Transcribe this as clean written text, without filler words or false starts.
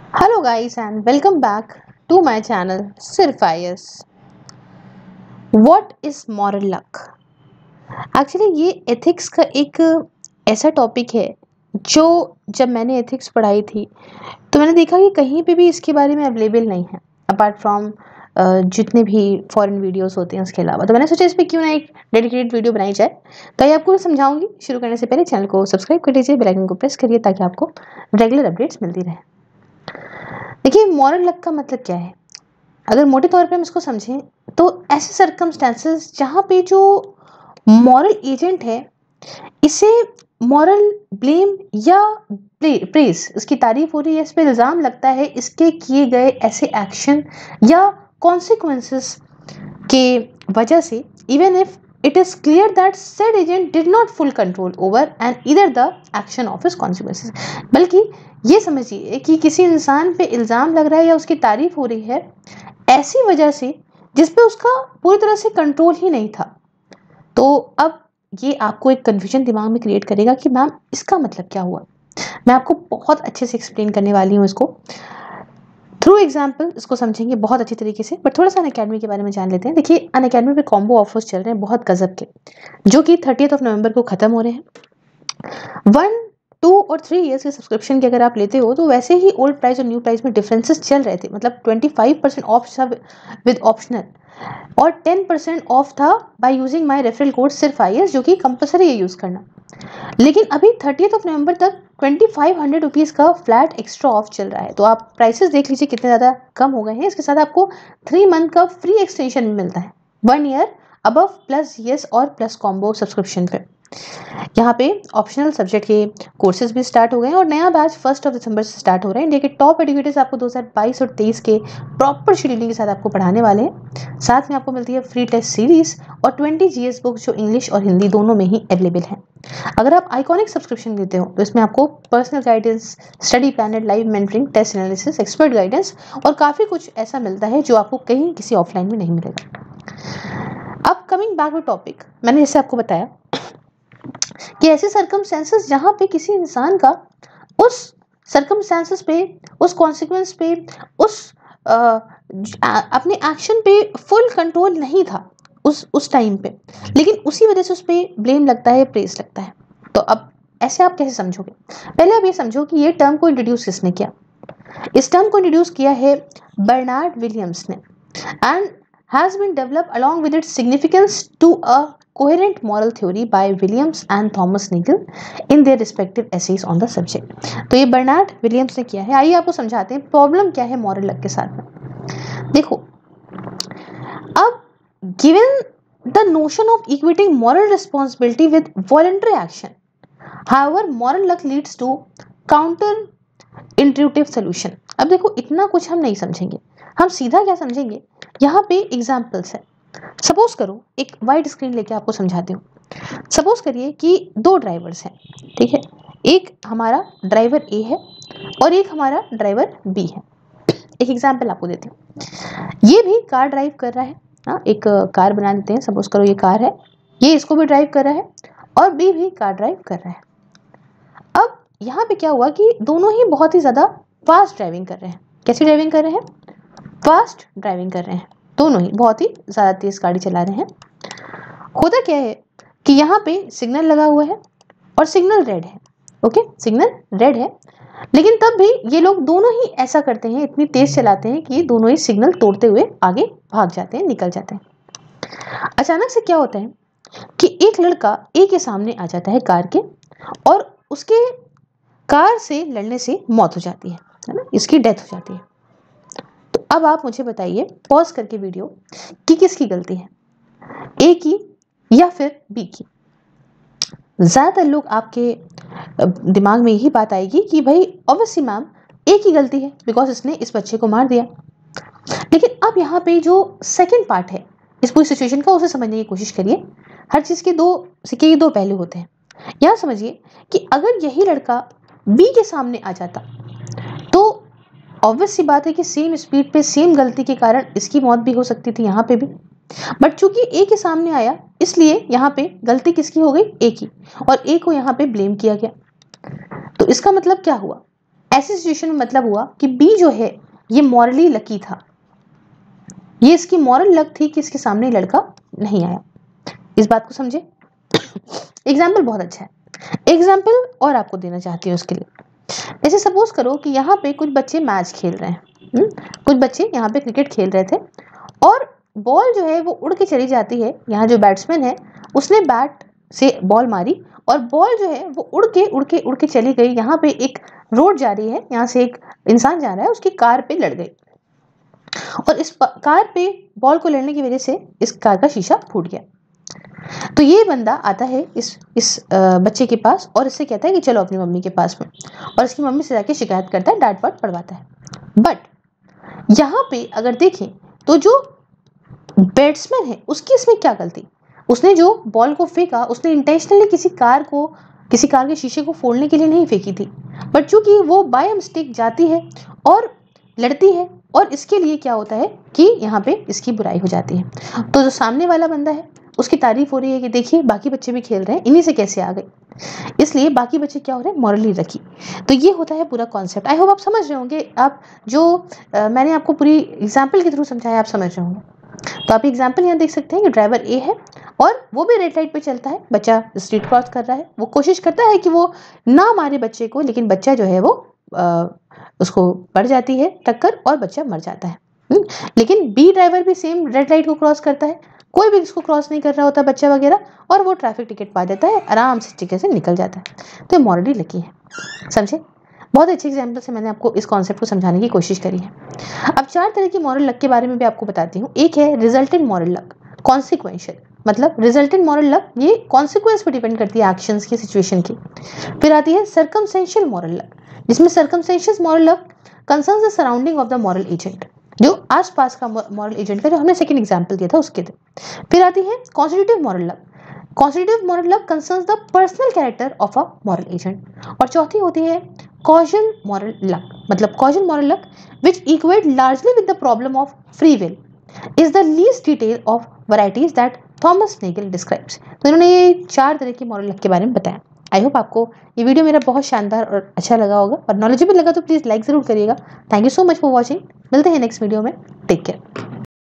Hello guys and welcome back to my channel सिर्फ IS। What is moral luck? Actually ये ethics का एक ऐसा टॉपिक है जो जब मैंने एथिक्स पढ़ाई थी तो मैंने देखा कि कहीं पे भी इसके बारे में अवेलेबल नहीं है अपार्ट फ्रॉम जितने भी फॉरेन वीडियोस होते हैं उसके अलावा। तो मैंने सोचा इस पर क्यों ना एक डेडिकेटेड वीडियो बनाई जाए। तो ये आपको समझाऊंगी। शुरू करने से पहले चैनल को सब्सक्राइब कर लीजिए, बेल आइकन को प्रेस करिए ताकि आपको रेगुलर अपडेट्स मिलती रहे। देखिए, मॉरल लक का मतलब क्या है? अगर मोटे तौर पे हम इसको समझें तो ऐसे सर्कमस्टेंसेस जहाँ पे जो मॉरल एजेंट है इसे मॉरल ब्लेम या प्रेज, इसकी तारीफ हो रही है, इस पे इल्ज़ाम लगता है इसके किए गए ऐसे एक्शन या कॉन्सिक्वेंसेस के वजह से, even if it is clear that said agent did not full control over and either the action of his consequences। बल्कि ये समझिए कि किसी इंसान पे इल्ज़ाम लग रहा है या उसकी तारीफ हो रही है ऐसी वजह से जिस पे उसका पूरी तरह से कंट्रोल ही नहीं था। तो अब ये आपको एक कन्फ्यूजन दिमाग में क्रिएट करेगा कि मैम इसका मतलब क्या हुआ। मैं आपको बहुत अच्छे से एक्सप्लेन करने वाली हूँ इसको थ्रू एग्जाम्पल। इसको समझेंगे बहुत अच्छी तरीके से। बट थोड़ा सा अनअकैडमी के बारे में जान लेते हैं। देखिए, अनअकैडमी पे कॉम्बो ऑफर्स चल रहे हैं बहुत गजब के, जो कि 30 नवंबर को ख़त्म हो रहे हैं। 1, 2 और 3 ईयर्स के सब्सक्रिप्शन के अगर आप लेते हो तो वैसे ही ओल्ड प्राइस और न्यू प्राइस में डिफरेंसेस चल रहे थे। मतलब 25% ऑफ था विद ऑप्शनल और 10% ऑफ था by using my referral code सिर्फ IS, जो कि कंपलसरी है यूज़ करना। लेकिन अभी 30 नवंबर तक 2500 रुपीज़ का फ्लैट एक्स्ट्रा ऑफ चल रहा है। तो आप प्राइसेस देख लीजिए कितने ज़्यादा कम हो गए हैं। इसके साथ आपको 3 मंथ का फ्री एक्सटेंशन भी मिलता है 1 ईयर अबव प्लस येस और प्लस कॉम्बो सब्सक्रिप्शन पे। यहाँ पे ऑप्शनल सब्जेक्ट के कोर्सेज भी स्टार्ट हो गए हैं और नया बैच 1 दिसंबर से स्टार्ट हो रहा है। इंडिया के टॉप एजुकेटर्स आपको 2022 और 23 के प्रॉपर शेड्यूलिंग के साथ आपको पढ़ाने वाले हैं। साथ में आपको मिलती है फ्री टेस्ट सीरीज और 20 GS बुक्स जो इंग्लिश और हिंदी दोनों में ही अवेलेबल हैं। अगर आप आइकॉनिक सब्सक्रिप्शन लेते हो तो इसमें आपको personal guidance, study planner, live mentoring, test analysis, expert guidance और काफ़ी कुछ ऐसा मिलता है जो आपको कहीं किसी ऑफलाइन में नहीं मिलेगा। अब कमिंग बैक टू टॉपिक, मैंने जैसे आपको बताया कि ऐसे सर्कमस्टेंसेस जहाँ पे किसी इंसान का उस सर्कमस्टेंसेस पे, उस कॉन्सिक्वेंस पे, उस अपने एक्शन पे फुल कंट्रोल नहीं था उस टाइम पे, लेकिन उसी वजह से उस पर ब्लेम लगता है, प्रेस लगता है। तो अब ऐसे आप कैसे समझोगे? पहले आप ये समझो कि ये टर्म को इंट्रोड्यूस किसने किया। इस टर्म को इंट्रोड्यूस किया है बर्नार्ड विलियम्स ने and has been developed along with its significance to a coherent moral theory by Williams and Thomas Nagel in their respective essays on the subject। तो ये बर्नार्ड विलियम्स ने किया है। आइए आपको समझाते हैं प्रॉब्लम क्या है मॉरल लक के साथ में। देखो, अब given the notion of equating moral responsibility with voluntary action, however moral luck leads to counter intuitive solution. अब देखो, इतना कुछ हम नहीं समझेंगे, हम सीधा क्या समझेंगे, यहाँ पे एग्जाम्पल्स है। सपोज करो, एक वाइड स्क्रीन लेके आपको समझाती हूँ। सपोज करिए कि 2 ड्राइवर्स हैं, ठीक है। एक हमारा ड्राइवर A है और एक हमारा ड्राइवर B है। एक एग्जांपल आपको देती हूँ। ये भी कार ड्राइव कर रहा है, हाँ, एक कार बना देते हैं। सपोज करो ये कार है, ये इसको भी ड्राइव कर रहा है और B भी कार ड्राइव कर रहा है। अब यहाँ पे क्या हुआ कि दोनों ही बहुत ही ज़्यादा फास्ट ड्राइविंग कर रहे हैं। कैसी ड्राइविंग कर रहे हैं? फास्ट ड्राइविंग कर रहे हैं। दोनों ही बहुत ही ज़्यादा तेज गाड़ी चला रहे हैं। होता क्या है कि यहाँ पे सिग्नल लगा हुआ है और सिग्नल रेड है। ओके, सिग्नल रेड है, लेकिन तब भी ये लोग दोनों ही ऐसा करते हैं, इतनी तेज चलाते हैं कि दोनों ही सिग्नल तोड़ते हुए आगे भाग जाते हैं, निकल जाते हैं। अचानक से क्या होता है कि एक लड़का A के सामने आ जाता है कार के और उसके कार से लड़ने से मौत हो जाती है ना, इसकी डेथ हो जाती है। तो अब आप मुझे बताइए पॉज करके वीडियो कि किसकी गलती है, A की या फिर B की? ज़्यादातर लोग आपके दिमाग में यही बात आएगी कि भाई ऑब्वियसली मैम A की गलती है बिकॉज इसने इस बच्चे को मार दिया। लेकिन अब यहाँ पे जो सेकंड पार्ट है इस पूरी सिचुएशन का, उसे समझने की कोशिश करिए। हर चीज़ के 2 सिक्के के 2 पहलू होते हैं। यहाँ समझिए कि अगर यही लड़का B के सामने आ जाता तो ऑब्वियस सी बात है कि सेम स्पीड पे सेम गलती के कारण इसकी मौत भी हो सकती थी यहाँ पे भी। बट चूंकि A के सामने आया इसलिए यहाँ पे गलती किसकी हो गई? A की, और A को यहाँ पे ब्लेम किया गया। तो इसका मतलब क्या हुआ ऐसी सिचुएशन में मतलब हुआ कि बी जो है ये मॉरली लकी था, ये इसकी मॉरल लक थी कि इसके सामने लड़का नहीं आया। इस बात को समझे। एग्जाम्पल बहुत अच्छा है। एग्जाम्पल और आपको देना चाहती हूँ उसके लिए। जैसे सपोज करो कि यहाँ पे कुछ बच्चे मैच खेल रहे हैं, कुछ बच्चे यहाँ पे क्रिकेट खेल रहे थे और बॉल जो है वो उड़ के चली जाती है। यहाँ जो बैट्समैन है उसने बैट से बॉल मारी और बॉल जो है वो उड़ के चली गई। यहाँ पे एक रोड जा रही है, यहाँ से एक इंसान जा रहा है, उसकी कार पे लड़ गई और इस कार पे बॉल को लड़ने की वजह से इस कार का शीशा फूट गया। तो ये बंदा आता है इस बच्चे के पास और इससे कहता है कि चलो अपनी मम्मी के पास में, और इसकी मम्मी से जाके शिकायत करता है, डांट वाट पड़वाता है। बट यहाँ पे अगर देखें तो जो बैट्समैन है उसकी इसमें क्या गलती? उसने जो बॉल को फेंका उसने इंटेंशनली किसी कार के शीशे को फोड़ने के लिए नहीं फेंकी थी, बट चूंकि वो बाय मिस्टेक जाती है और लड़ती है और इसके लिए क्या होता है कि यहाँ पे इसकी बुराई हो जाती है। तो जो सामने वाला बंदा है उसकी तारीफ हो रही है कि देखिए बाकी बच्चे भी खेल रहे हैं, इन्हीं से कैसे आ गई, इसलिए बाकी बच्चे क्या हो रहे हैं, मॉरली रखी। तो ये होता है पूरा कॉन्सेप्ट। आई होप आप समझ रहे होंगे। आप जो मैंने आपको पूरी एग्जाम्पल के थ्रू समझाया आप समझ रहे होंगे। तो आप एग्जाम्पल यहाँ देख सकते हैं कि ड्राइवर ए है और वो भी रेड लाइट पे चलता है, बच्चा स्ट्रीट क्रॉस कर रहा है, वो कोशिश करता है कि वो ना मारे बच्चे को, लेकिन बच्चा जो है वो उसको पड़ जाती है टक्कर और बच्चा मर जाता है। लेकिन बी ड्राइवर भी सेम रेड लाइट को क्रॉस करता है, कोई भी इसको क्रॉस नहीं कर रहा होता बच्चा वगैरह, और वो ट्रैफिक टिकट पा देता है, आराम से टिकट से निकल जाता है। तो मॉरली लकी है, समझे। बहुत अच्छे एग्जाम्पल से मैंने आपको इस कॉन्सेप्ट को समझाने की कोशिश करी है। अब 4 तरह की मॉरल लक के बारे में भी आपको बताती हूँ। एक है रिजल्टेंट मॉरल लक, कॉन्सिक्वेंशियल, मतलब रिजल्टेंट मॉरल लक ये कॉन्सिक्वेंस पर डिपेंड करती है, एक्शंस की, सिचुएशन की। फिर आती है सर्कमस्टेंशियल मॉरल लक, जिसमें circumstantial moral luck concerns the surrounding of the moral agent, जो आसपास का मॉरल एजेंट का, जो हमने सेकंड एग्जांपल दिया था उसके थे। फिर आती है constitutive moral luck, constitutive moral luck concerns the personal character of a moral agent. और चौथी होती है कॉजल मॉरल लक, मतलब causal moral luck which equate largely with the problem of free will is the least detail of varieties that Thomas Nagel describes. तो इन्होंने ये 4 तरह की मॉरल लक के बारे में बताया। आई होप आपको ये वीडियो मेरा बहुत शानदार और अच्छा लगा होगा, और नॉलेजेबल लगा तो प्लीज़ लाइक ज़रूर करिएगा। Thank you so much for watching. मिलते हैं नेक्स्ट वीडियो में। Take care.